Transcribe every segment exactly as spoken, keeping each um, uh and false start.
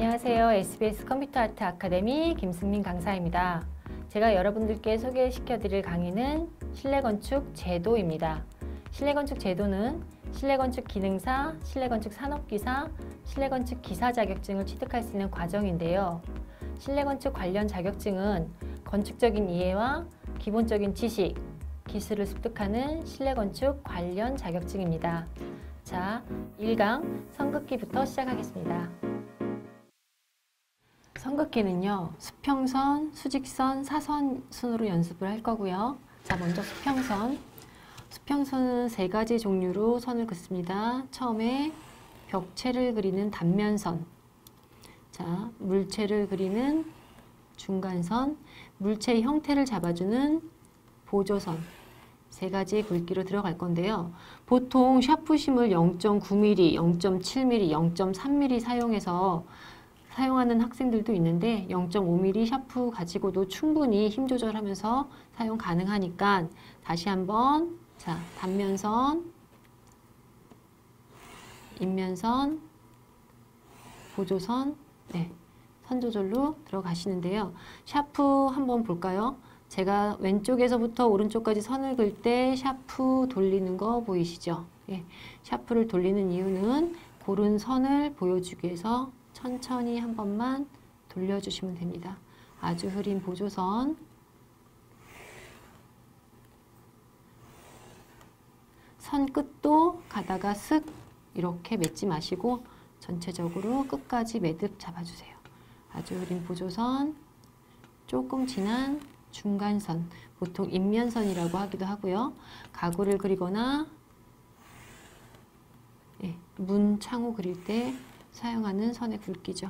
안녕하세요. 에스비에스 컴퓨터 아트 아카데미 김승민 강사입니다. 제가 여러분들께 소개시켜 드릴 강의는 실내건축 제도입니다. 실내건축 제도는 실내건축 기능사, 실내건축 산업기사, 실내건축 기사 자격증을 취득할 수 있는 과정인데요. 실내건축 관련 자격증은 건축적인 이해와 기본적인 지식, 기술을 습득하는 실내건축 관련 자격증입니다. 자, 일 강 선긋기부터 시작하겠습니다. 선긋기는요, 수평선, 수직선, 사선 순으로 연습을 할 거고요. 자, 먼저 수평선. 수평선은 세 가지 종류로 선을 긋습니다. 처음에 벽체를 그리는 단면선, 자, 물체를 그리는 중간선, 물체의 형태를 잡아주는 보조선, 세 가지 굵기로 들어갈 건데요. 보통 샤프심을 영 점 구 밀리미터, 영 점 칠 밀리미터, 영 점 삼 밀리미터 사용해서 사용하는 학생들도 있는데 영 점 오 밀리미터 샤프 가지고도 충분히 힘 조절하면서 사용 가능하니까 다시 한번 자, 단면선, 인면선, 보조선, 네, 선 조절로 들어가시는데요. 샤프 한번 볼까요? 제가 왼쪽에서부터 오른쪽까지 선을 그을 때 샤프 돌리는 거 보이시죠? 예, 샤프를 돌리는 이유는 고른 선을 보여주기 위해서 천천히 한 번만 돌려주시면 됩니다. 아주 흐린 보조선, 선 끝도 가다가 슥 이렇게 맺지 마시고 전체적으로 끝까지 매듭 잡아주세요. 아주 흐린 보조선, 조금 진한 중간선, 보통 인면선이라고 하기도 하고요. 가구를 그리거나 예, 문, 창호 그릴 때 사용하는 선의 굵기죠.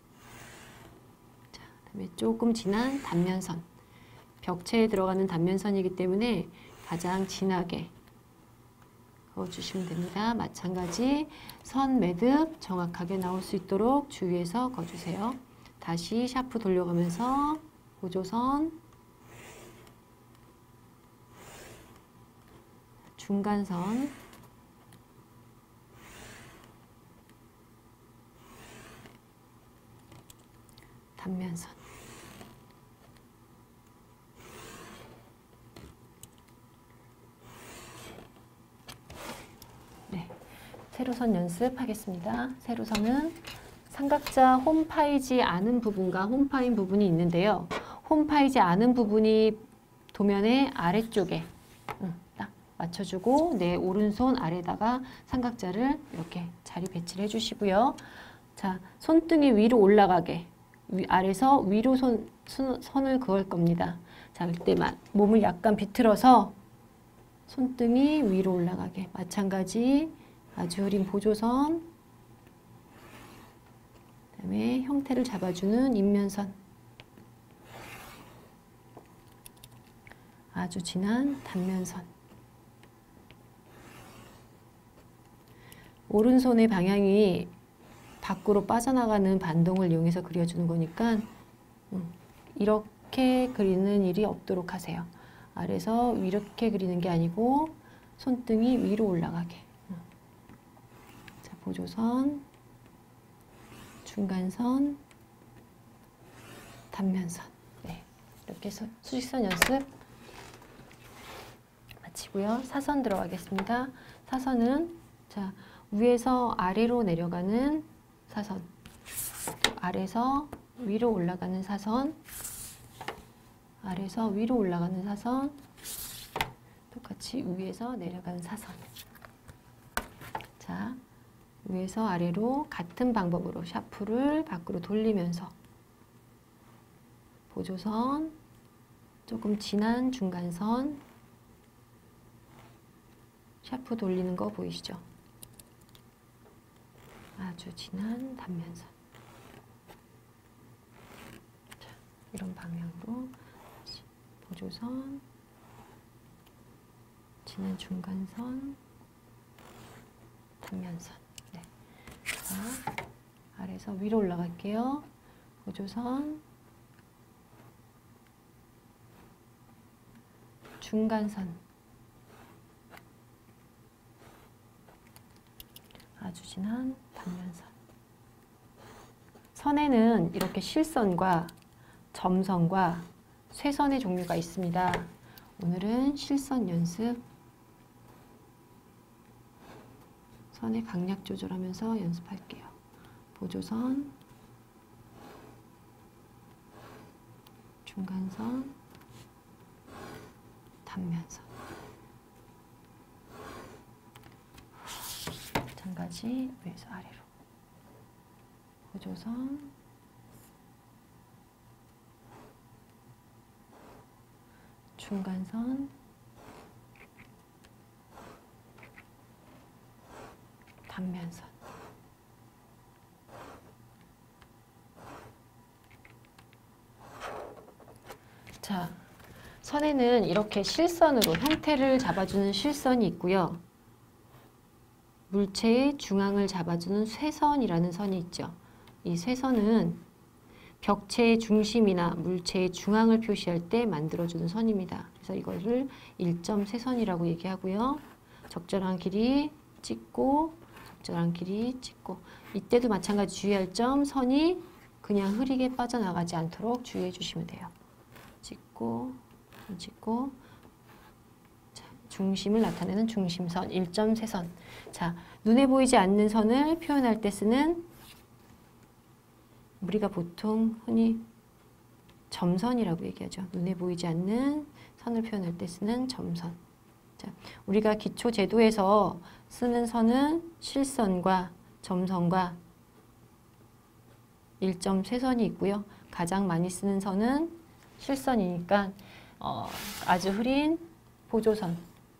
자, 그다음에 조금 진한 단면선, 벽체에 들어가는 단면선이기 때문에 가장 진하게 그어주시면 됩니다. 마찬가지 선 매듭 정확하게 나올 수 있도록 주의해서 그어주세요. 다시 샤프 돌려가면서 보조선, 중간선, 단면선. 네, 세로선 연습하겠습니다. 세로선은 삼각자 홈파이지 않은 부분과 홈파인 부분이 있는데요. 홈파이지 않은 부분이 도면의 아래쪽에 음, 딱 맞춰주고 내 오른손 아래에다가 삼각자를 이렇게 자리 배치를 해주시고요. 자, 손등이 위로 올라가게 위, 아래서 위로 손, 손, 선을 그을 겁니다. 자, 그때만 몸을 약간 비틀어서 손등이 위로 올라가게 마찬가지 아주 흐린 보조선, 그 다음에 형태를 잡아주는 인면선, 아주 진한 단면선. 오른손의 방향이 밖으로 빠져나가는 반동을 이용해서 그려주는 거니까 이렇게 그리는 일이 없도록 하세요. 아래서 이렇게 그리는 게 아니고 손등이 위로 올라가게. 자, 보조선, 중간선, 단면선. 네, 이렇게 해서 수직선 연습 마치고요. 사선 들어가겠습니다. 사선은 자, 위에서 아래로 내려가는 사선, 아래에서 위로 올라가는 사선, 아래에서 위로 올라가는 사선, 똑같이 위에서 내려가는 사선. 자, 위에서 아래로 같은 방법으로 샤프를 밖으로 돌리면서 보조선, 조금 진한 중간선, 샤프 돌리는 거 보이시죠? 아주 진한 단면선. 자, 이런 방향으로 보조선, 진한 중간선, 단면선. 네. 자, 아래에서 위로 올라갈게요. 보조선, 중간선, 아주 진한 단면선. 선에는 이렇게 실선과 점선과 쇠선의 종류가 있습니다. 오늘은 실선 연습, 선의 강약 조절하면서 연습할게요. 보조선, 중간선, 단면선. 마찬가지 위에서 아래로. 보조선, 중간선, 단면선. 자, 선에는 이렇게 실선으로 형태를 잡아주는 실선이 있고요. 물체의 중앙을 잡아주는 쇠선이라는 선이 있죠. 이 쇠선은 벽체의 중심이나 물체의 중앙을 표시할 때 만들어주는 선입니다. 그래서 이거를 일점 쇠선이라고 얘기하고요. 적절한 길이 찍고 적절한 길이 찍고, 이때도 마찬가지 주의할 점, 선이 그냥 흐리게 빠져나가지 않도록 주의해 주시면 돼요. 찍고 찍고, 자, 중심을 나타내는 중심선, 일점 쇠선. 자, 눈에 보이지 않는 선을 표현할 때 쓰는, 우리가 보통 흔히 점선이라고 얘기하죠. 눈에 보이지 않는 선을 표현할 때 쓰는 점선. 자, 우리가 기초 제도에서 쓰는 선은 실선과 점선과 일점 쇠선이 있고요. 가장 많이 쓰는 선은 실선이니까 어, 아주 흐린 보조선,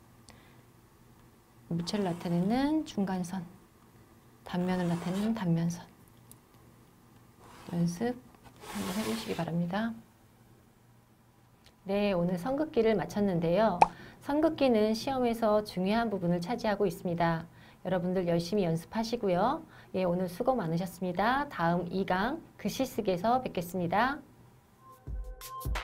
물체를 나타내는 중간선, 단면을 나타내는 단면선. 연습 한번 해보시기 바랍니다. 네, 오늘 선긋기를 마쳤는데요. 선긋기는 시험에서 중요한 부분을 차지하고 있습니다. 여러분들 열심히 연습하시고요. 예, 오늘 수고 많으셨습니다. 다음 이 강 글씨 쓰기에서 뵙겠습니다.